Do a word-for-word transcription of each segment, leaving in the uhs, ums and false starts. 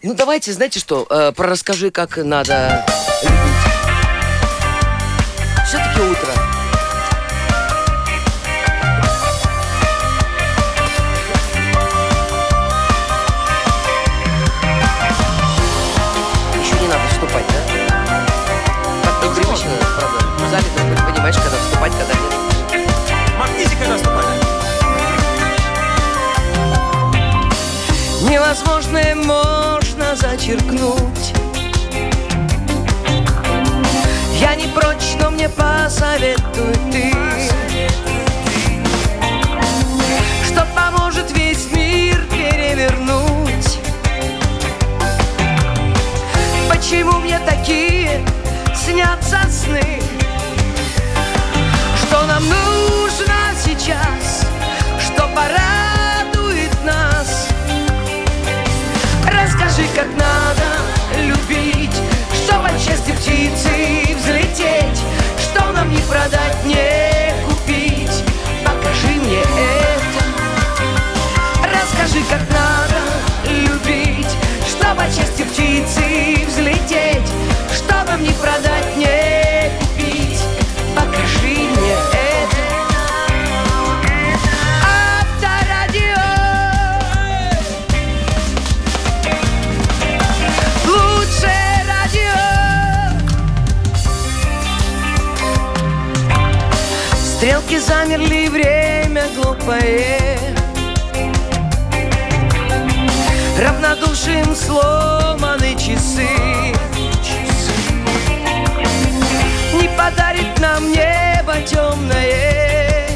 Ну, давайте, знаете что, э, про расскажи, как надо любить. Все-таки утро. Еще не надо вступать, да? Как непривычно, правда. В зале ты понимаешь, когда вступать, когда нет. Магнитик, когда вступать. Невозможное можно зачеркнуть. Я не прочь, но мне посоветуй ты, что поможет весь мир перевернуть. Почему мне такие снятся сны? Что нам нужно сейчас, что порадует нас? Расскажи, как надо любить, чтобы от счастья птицы взлететь, что нам не продать, не купить. Покажи мне это. Расскажи, как надо любить, чтобы от счастья птицы взлететь, что нам не продать, не купить. Покажи мне это. Авторадио. Лучшее радио. Стрелки замерли, время глупое, равнодушием сломаны часы. Не подарит нам небо темное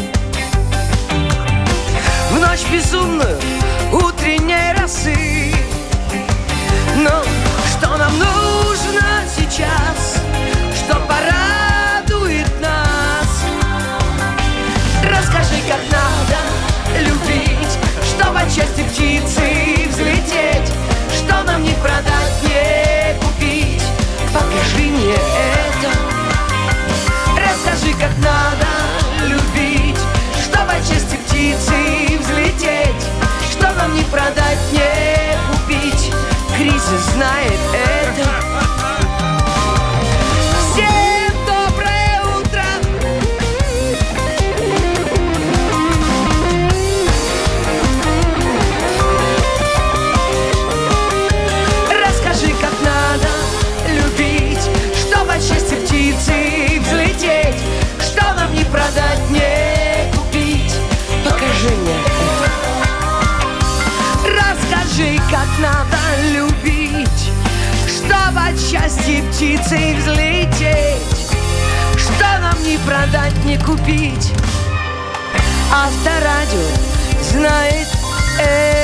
в ночь безумную утренней росы. Но что нам нужно сейчас, что порадует нас? Расскажи, как надо любить, чтобы от счастья птицы взлететь, что нам не продать, не купить. Покажи мне это. Расскажи, как надо любить, чтобы от счастья птицы взлететь, что нам не продать, не купить. Кризис знает это. Всем доброе утро. Расскажи, как надо любить, чтобы от счастья птицы взлететь, что нам не продать, не купить. Покажи мне это. Расскажи, как надо любить, чтобы от счастья птицей взлететь, что нам не продать, не купить. Авторадио знает это.